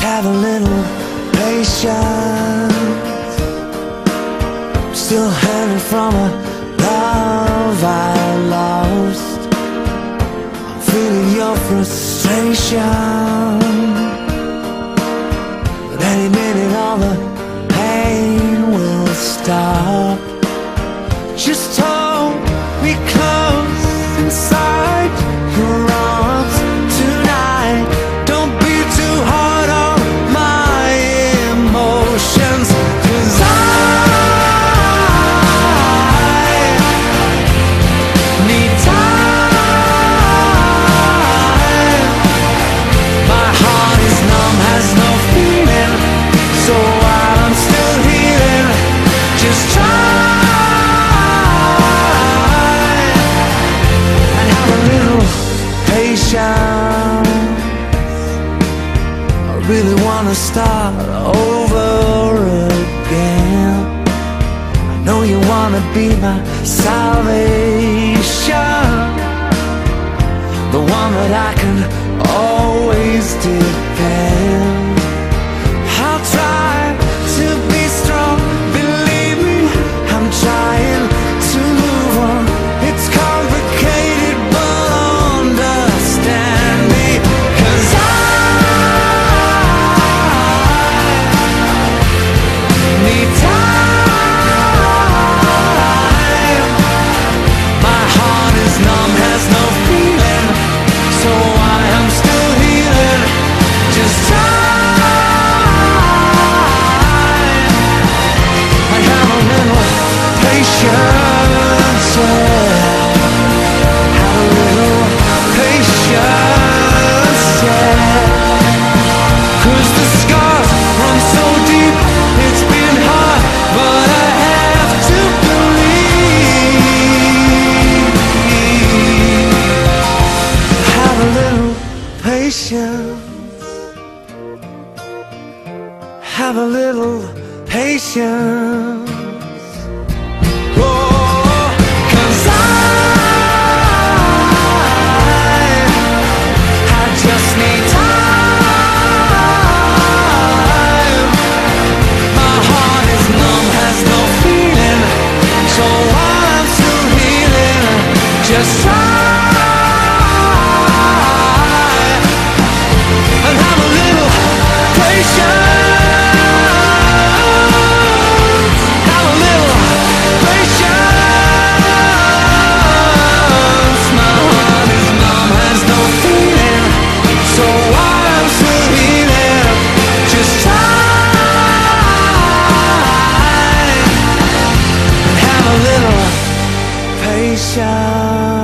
have a little patience. I'm still hanging from a love I lost. I'm feeling your frustration, but any minute all the pain will stop. Just hold me close inside your arms tonight. Don't be too hard on my emotions, 'cause I need time. My heart is numb, has no feeling, so while I'm still healing, just try and have a little patience. I really wanna start over again. I know you wanna be my salvation, the one that I can always depend. I'll try to be strong, believe me, I'm trying to move on. It's complicated, but understand me, 'cause I need time. My heart is numb, has no feeling, so I am still healing. Just try and have a little patience, yeah. Have a little patience, yeah. 'Cause the scars run so deep, it's been hard, but I have to believe. Have a little patience. Have a little patience. Oh, 'cause I just need time. My heart is numb, has no feeling, so while I'm still healing, just try and have a little patience. Have a little patience. My heart is numb, has no feeling, so while I'm still healing, just try and have a little patience.